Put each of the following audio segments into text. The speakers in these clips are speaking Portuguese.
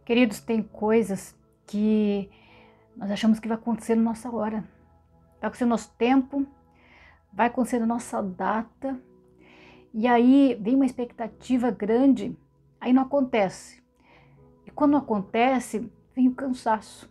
Queridos, tem coisas que nós achamos que vai acontecer na nossa hora. Vai acontecer no nosso tempo, vai acontecer na nossa data. E aí vem uma expectativa grande, aí não acontece. E quando não acontece, vem o cansaço.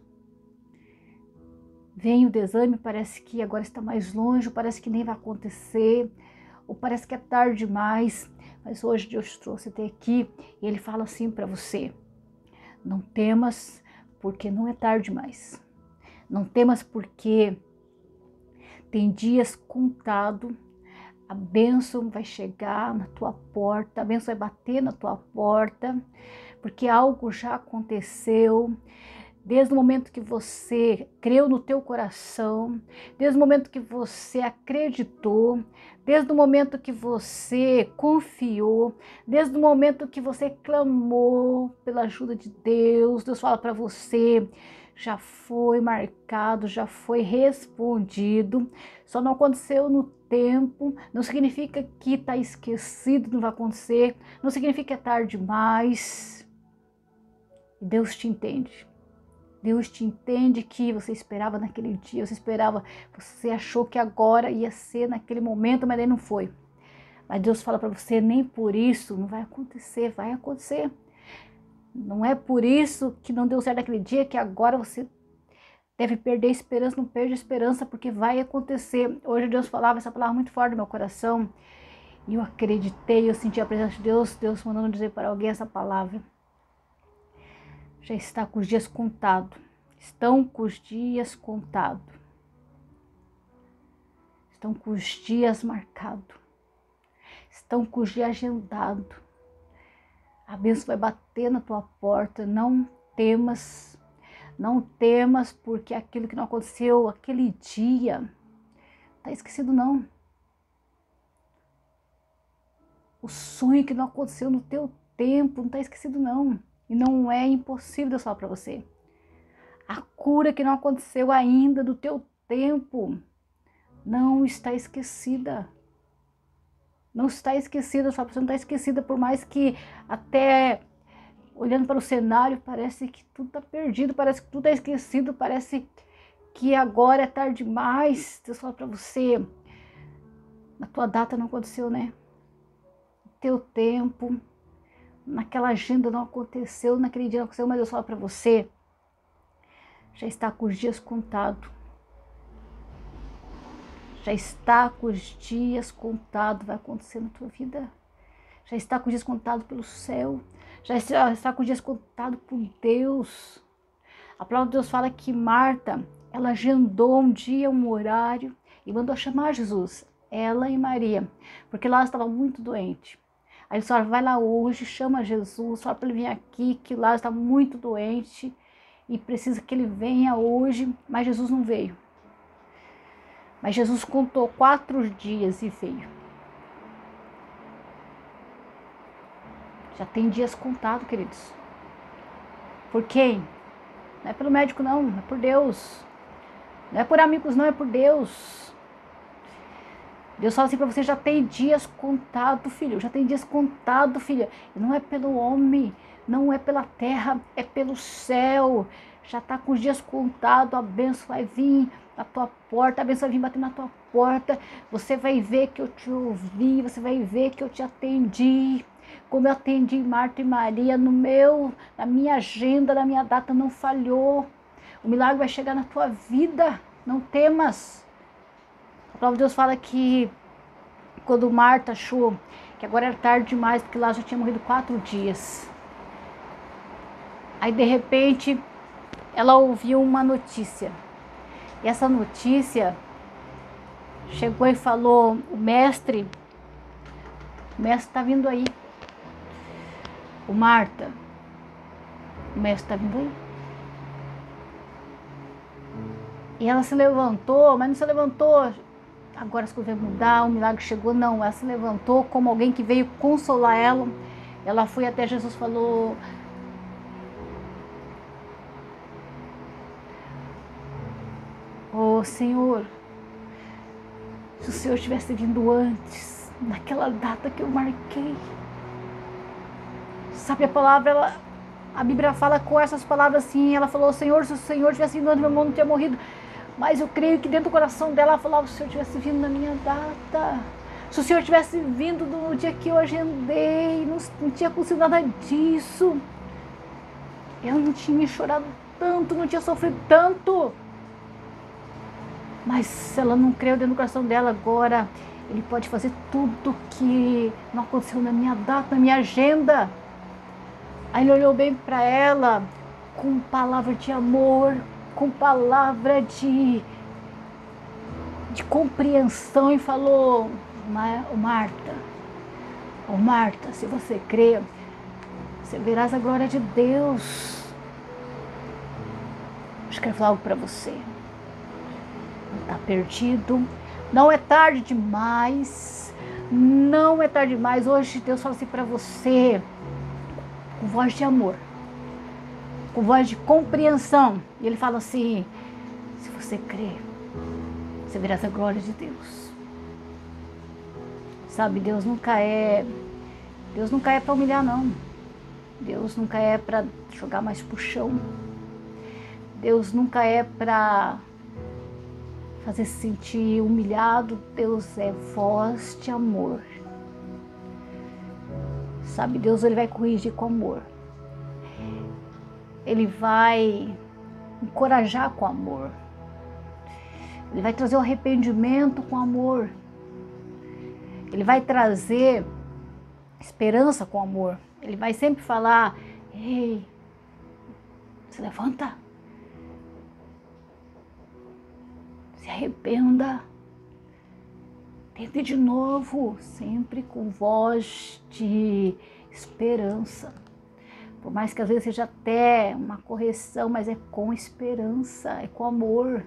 Vem o desânimo, parece que agora está mais longe, parece que nem vai acontecer, ou parece que é tarde demais. Mas hoje Deus trouxe até aqui e Ele fala assim para você: não temas, porque não é tarde demais. Não temas porque tem dias contados. A bênção vai chegar na tua porta, a bênção vai bater na tua porta, porque algo já aconteceu. Desde o momento que você creu no teu coração, desde o momento que você acreditou, desde o momento que você confiou, desde o momento que você clamou pela ajuda de Deus, Deus fala para você: já foi marcado, já foi respondido, só não aconteceu no tempo, não significa que está esquecido, não vai acontecer, não significa que é tarde demais. Deus te entende. Deus te entende que você esperava naquele dia, você achou que agora ia ser naquele momento, mas daí não foi. Mas Deus fala para você: nem por isso não vai acontecer, vai acontecer. Não é por isso que não deu certo naquele dia que agora você deve perder a esperança. Não perde a esperança, porque vai acontecer. Hoje Deus falava essa palavra muito forte no meu coração e eu acreditei, eu senti a presença de Deus, Deus mandando dizer para alguém essa palavra. Já está com os dias contados. Estão com os dias contados. Estão com os dias marcados. Estão com os dias agendados. A bênção vai bater na tua porta. Não temas. Não temas, porque aquilo que não aconteceu aquele dia está esquecido, não. O sonho que não aconteceu no teu tempo não está esquecido, não. E não é impossível Deus falar para você. A cura que não aconteceu ainda do teu tempo não está esquecida. Não está esquecida, sua pessoa não está esquecida, por mais que até olhando para o cenário parece que tudo está perdido, parece que tudo está esquecido, parece que agora é tarde demais. Deus fala para você: na tua data não aconteceu, né? No teu tempo, naquela agenda não aconteceu, naquele dia não aconteceu, mas Deus fala para você: já está com os dias contados. Já está com os dias contados, vai acontecer na tua vida. Já está com os dias contados pelo céu. Já está com os dias contados por Deus. A palavra de Deus fala que Marta, ela agendou um dia, um horário e mandou chamar Jesus, ela e Maria, porque lá ela estava muito doente. Aí ele falou: vai lá hoje, chama Jesus, fala para ele vir aqui, que lá está muito doente e precisa que ele venha hoje, mas Jesus não veio. Mas Jesus contou 4 dias e veio. Já tem dias contados, queridos. Por quem? Não é pelo médico, não, é por Deus. Não é por amigos, não, é por Deus. Deus fala assim para você: já tem dias contados, filho. Já tem dias contados, filha. E não é pelo homem, não é pela terra, é pelo céu. Já está com os dias contados, a bênção vai vir na tua porta, a bênção vai vir bater na tua porta. Você vai ver que eu te ouvi, você vai ver que eu te atendi. Como eu atendi Marta e Maria na minha agenda, na minha data, não falhou. O milagre vai chegar na tua vida, não temas. A palavra de Deus fala que quando Marta achou que agora era tarde demais, porque lá já tinha morrido 4 dias. Aí de repente ela ouviu uma notícia. E essa notícia chegou e falou: o mestre está vindo aí. O Marta, o mestre está vindo aí. E ela se levantou, mas não se levantou: agora as coisas vão mudar, o milagre chegou. Não, ela se levantou como alguém que veio consolar ela. Ela foi até Jesus e falou: ô Senhor, se o Senhor tivesse vindo antes, naquela data que eu marquei. Sabe a palavra, A Bíblia fala com essas palavras assim, ela falou, Senhor, se o Senhor tivesse vindo antes, meu irmão não tinha morrido. Mas eu creio que dentro do coração dela, ela falava, se o Senhor tivesse vindo na minha data, se o Senhor tivesse vindo no dia que eu agendei, não tinha acontecido nada disso, eu não tinha chorado tanto, não tinha sofrido tanto. Mas se ela não creu dentro do coração dela agora, Ele pode fazer tudo que não aconteceu na minha data, na minha agenda. Aí Ele olhou bem para ela, com palavra de amor, com palavra de compreensão, e falou, Marta, se você crê, você verás a glória de Deus. Eu quero falar algo para você. Não está perdido, não é tarde demais, não é tarde demais. Hoje Deus fala assim para você, com voz de amor, com voz de compreensão. E Ele fala assim, se você crê, você verá a glória de Deus. Sabe, Deus nunca é para humilhar, não. Deus nunca é para jogar mais pro chão. Deus nunca é para fazer se sentir humilhado. Deus é voz de amor. Sabe, Deus, Ele vai corrigir com amor. Ele vai encorajar com amor. Ele vai trazer o arrependimento com amor. Ele vai trazer esperança com amor. Ele vai sempre falar, ei, se levanta. Se arrependa. Tente de novo, sempre com voz de esperança. Por mais que às vezes seja até uma correção, mas é com esperança, é com amor.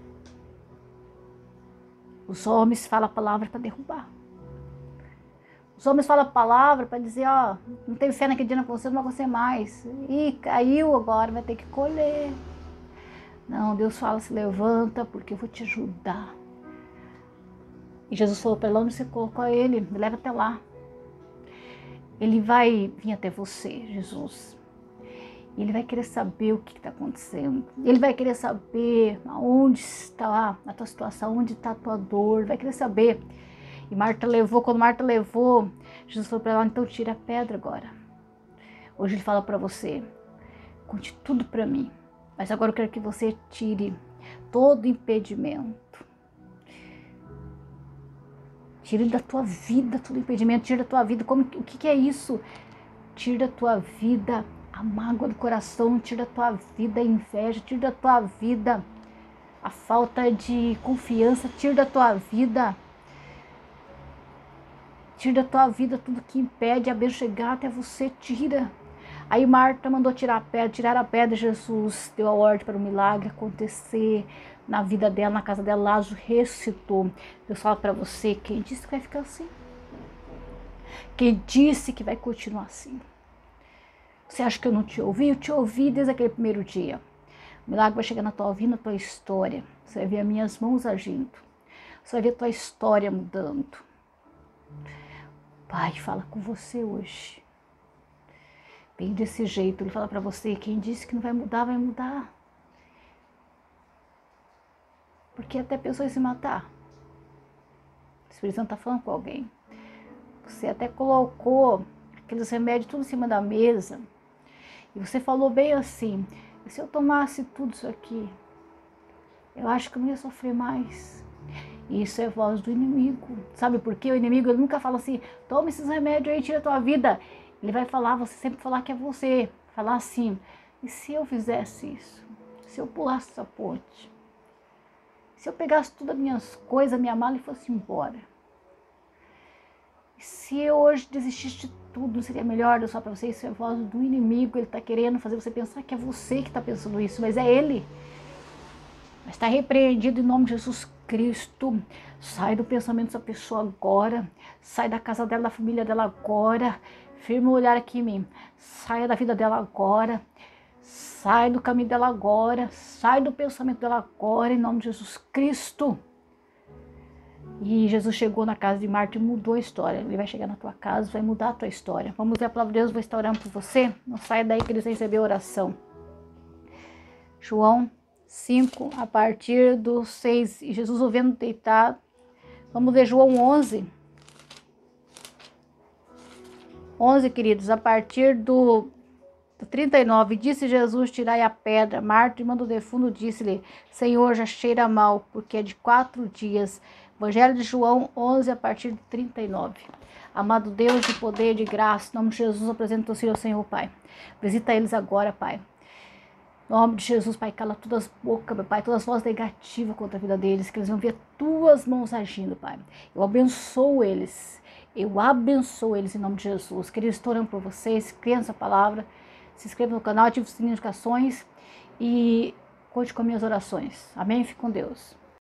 Os homens falam a palavra para derrubar. Os homens falam a palavra para dizer, ó, não teve fé naquele dia, não vai acontecer mais. Ih, caiu agora, vai ter que colher. Não, Deus fala, se levanta, porque eu vou te ajudar. E Jesus falou para ela, onde você colocou ele, me leva até lá. Ele vai vir até você, Jesus. Ele vai querer saber o que está acontecendo. Ele vai querer saber onde está a tua situação, onde está a tua dor. Ele vai querer saber. E Marta levou, quando Marta levou, Jesus falou para ela, então tira a pedra agora. Hoje Ele fala para você, conte tudo para mim. Mas agora eu quero que você tire todo impedimento. Tire da tua vida todo impedimento, tire da tua vida. O que é isso? Tire da tua vida a mágoa do coração, tire da tua vida a inveja, tire da tua vida a falta de confiança, tire da tua vida. Tira da tua vida tudo que impede a bênção chegar até você, tira. Aí Marta mandou tirar a pedra, Jesus deu a ordem para o milagre acontecer na vida dela, na casa dela, Lázaro ressuscitou. Deus fala para você, quem disse que vai ficar assim? Quem disse que vai continuar assim? Você acha que eu não te ouvi? Eu te ouvi desde aquele primeiro dia. O milagre vai chegar na tua vida, na tua história. Você vai ver as minhas mãos agindo. Você vai ver a tua história mudando. Pai fala com você hoje. Bem desse jeito, Ele fala para você, quem disse que não vai mudar, vai mudar. Porque até pensou em se matar. O Espírito Santo está falando com alguém. Você até colocou aqueles remédios tudo em cima da mesa. E você falou bem assim, se eu tomasse tudo isso aqui, eu acho que eu não ia sofrer mais. Isso é voz do inimigo. Sabe por quê? O inimigo ele nunca fala assim, toma esses remédios aí, tira a tua vida. Ele vai falar, você sempre falar que é você. Falar assim, e se eu fizesse isso? Se eu pulasse essa ponte? Se eu pegasse todas as minhas coisas, minha mala e fosse embora? E se eu hoje desistisse de tudo, não seria melhor? Deus fala para você, isso é voz do inimigo. Ele está querendo fazer você pensar que é você que está pensando isso, mas é ele. Mas está repreendido em nome de Jesus Cristo. Sai do pensamento dessa pessoa agora. Sai da casa dela, da família dela agora. Firma o olhar aqui em mim. Saia da vida dela agora. Sai do caminho dela agora. Sai do pensamento dela agora, em nome de Jesus Cristo. E Jesus chegou na casa de Marta e mudou a história. Ele vai chegar na tua casa, vai mudar a tua história. Vamos ver a palavra de Deus, vou estar orando por você. Não saia daí que eles receberam oração. João 5, a partir do 6. E Jesus o vendo deitado. Vamos ver João 11. 11, queridos, a partir do 39. Disse Jesus, tirai a pedra. Marta, irmã do defunto, disse-lhe, Senhor, já cheira mal, porque é de 4 dias. Evangelho de João 11, a partir de 39. Amado Deus, de poder, de graça, em nome de Jesus, apresento o Senhor, Senhor, Pai. Visita eles agora, Pai. Em nome de Jesus, Pai, cala todas as bocas, meu Pai, todas as vozes negativas contra a vida deles, que eles vão ver tuas mãos agindo, Pai. Eu abençoo eles. Eu abençoo eles em nome de Jesus. Queridos, estou orando por vocês, creiam essa palavra. Se inscreva no canal, ative as notificações e conte com minhas orações. Amém? Fique com Deus.